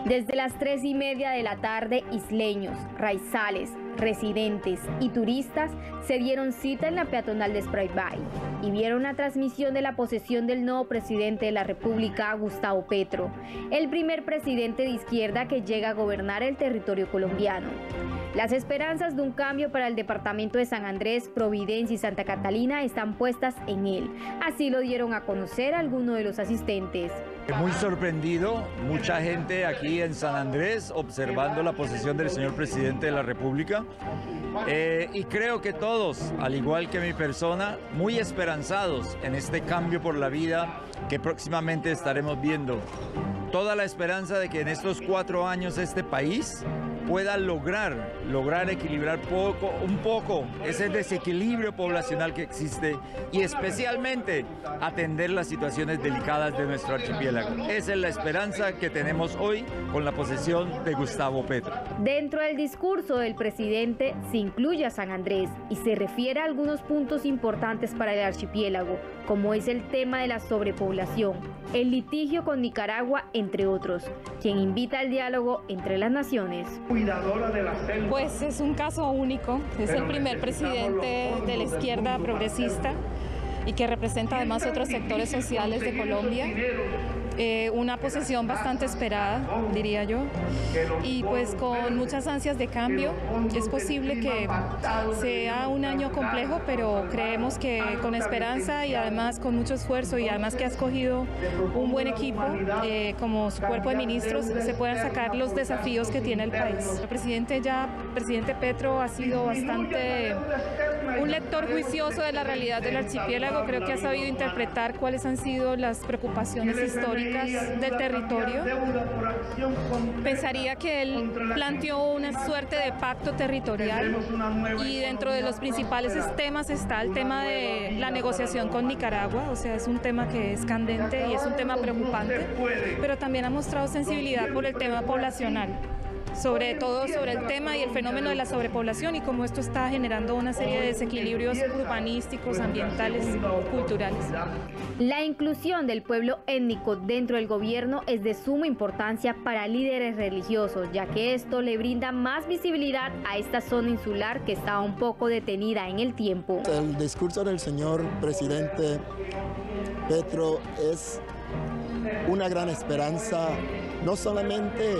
Desde las 3:30 de la tarde, isleños, raizales, residentes y turistas se dieron cita en la peatonal de Spraybay y vieron la transmisión de la posesión del nuevo presidente de la República, Gustavo Petro, el primer presidente de izquierda que llega a gobernar el territorio colombiano. Las esperanzas de un cambio para el departamento de San Andrés, Providencia y Santa Catalina están puestas en él. Así lo dieron a conocer algunos de los asistentes. Muy sorprendido, mucha gente aquí en San Andrés observando la posesión del señor presidente de la República. Y creo que todos, al igual que mi persona, muy esperanzados en este cambio por la vida que próximamente estaremos viendo. Toda la esperanza de que en estos 4 años este país pueda lograr equilibrar un poco ese desequilibrio poblacional que existe y especialmente atender las situaciones delicadas de nuestro archipiélago. Esa es la esperanza que tenemos hoy con la posesión de Gustavo Petro. Dentro del discurso del presidente se incluye a San Andrés y se refiere a algunos puntos importantes para el archipiélago, como es el tema de la sobrepoblación, el litigio con Nicaragua, entre otros, quien invita al diálogo entre las naciones. Pues es un caso único, es el primer presidente de la izquierda progresista y que representa además otros sectores sociales de Colombia. Una posesión bastante esperada, diría yo, y pues con muchas ansias de cambio. Es posible que sea un año complejo, pero creemos que con esperanza y además con mucho esfuerzo y además que ha escogido un buen equipo como su cuerpo de ministros, se puedan sacar los desafíos que tiene el país. El presidente Petro ha sido bastante un lector juicioso de la realidad del archipiélago. Creo que ha sabido interpretar cuáles han sido las preocupaciones históricas del territorio. Pensaría que él planteó una suerte de pacto territorial y dentro de los principales temas está el tema de la negociación con Nicaragua, o sea, es un tema que es candente y es un tema preocupante, pero también ha mostrado sensibilidad por el tema poblacional, sobre todo sobre el tema y el fenómeno de la sobrepoblación y cómo esto está generando una serie de desequilibrios urbanísticos, ambientales, culturales. La inclusión del pueblo étnico dentro del gobierno es de suma importancia para líderes religiosos, ya que esto le brinda más visibilidad a esta zona insular que estaba un poco detenida en el tiempo. El discurso del señor presidente Petro es una gran esperanza, no solamente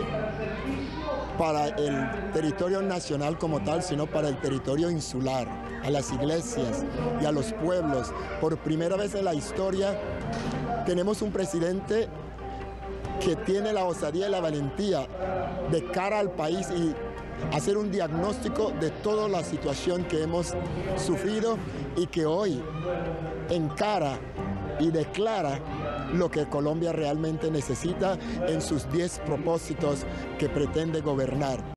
para el territorio nacional como tal, sino para el territorio insular, a las iglesias y a los pueblos. Por primera vez en la historia tenemos un presidente que tiene la osadía y la valentía de cara al país y hacer un diagnóstico de toda la situación que hemos sufrido y que hoy encara y declara lo que Colombia realmente necesita en sus 10 propósitos que pretende gobernar.